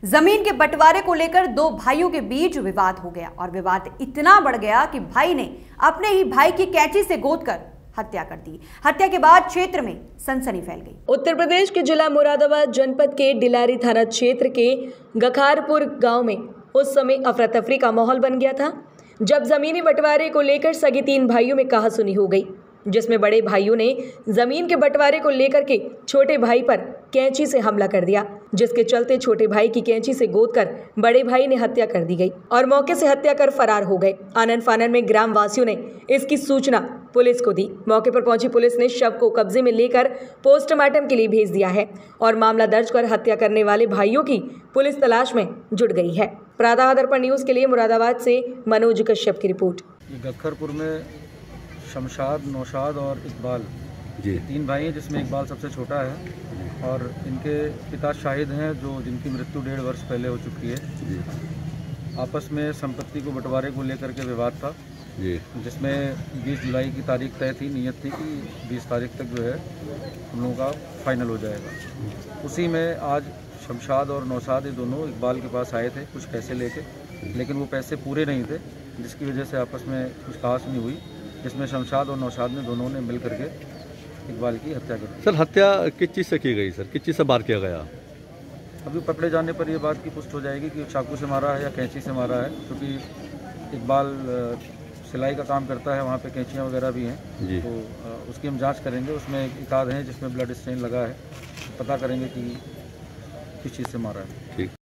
जमीन के बंटवारे को लेकर दो भाइयों के बीच विवाद हो गया और विवाद इतना बढ़ गया कि भाई ने अपने ही भाई की कैंची से गोदकर हत्या कर दी। हत्या के बाद क्षेत्र में सनसनी फैल गई। उत्तर प्रदेश के जिला मुरादाबाद जनपद के डिलारी थाना क्षेत्र के गखारपुर गांव में उस समय अफरा तफरी का माहौल बन गया था, जब जमीनी बंटवारे को लेकर सगे तीन भाइयों में कहासुनी हो गई, जिसमें बड़े भाइयों ने जमीन के बंटवारे को लेकर के छोटे भाई पर कैंची से हमला कर दिया, जिसके चलते छोटे भाई की कैंची से गोदकर बड़े भाई ने हत्या कर दी गई और मौके से हत्या कर फरार हो गए। आनन फानन में ग्राम वासियों ने इसकी सूचना पुलिस को दी। मौके पर पहुंची पुलिस ने शव को कब्जे में लेकर पोस्टमार्टम के लिए भेज दिया है और मामला दर्ज कर हत्या करने वाले भाइयों की पुलिस तलाश में जुट गई है। प्रातः दर्पण न्यूज के लिए मुरादाबाद से मनोज कश्यप की रिपोर्ट। गखरपुर में शमशाद, नौशाद और इकबाल जी तीन भाई हैं, जिसमें इकबाल सबसे छोटा है और इनके पिता शाहिद हैं, जो जिनकी मृत्यु 1.5 वर्ष पहले हो चुकी है जी। आपस में संपत्ति को बंटवारे को लेकर के विवाद था जी, जिसमें 20 जुलाई की तारीख तय थी, नियत थी कि 20 तारीख तक जो है हम लोगों का फाइनल हो जाएगा। उसी में आज शमशाद और नौशाद ये दोनों इकबाल के पास आए थे कुछ पैसे लेके, लेकिन वो पैसे पूरे नहीं थे, जिसकी वजह से आपस में कुछ खास नहीं हुई, जिसमें शमशाद और नौशाद ने दोनों ने मिल करके इकबाल की हत्या कर दी। सर, हत्या किस चीज़ से की गई सर? किस चीज़ से वार किया गया? अभी पकड़े जाने पर ये बात की पुष्टि हो जाएगी कि चाकू से मारा है या कैंची से मारा है, क्योंकि इकबाल सिलाई का काम करता है, वहाँ पे कैंचियाँ वगैरह भी हैं जी। तो उसकी हम जांच करेंगे। उसमें एक आध है जिसमें ब्लड स्टेन लगा है, पता करेंगे कि किस चीज़ से मारा है। ठीक।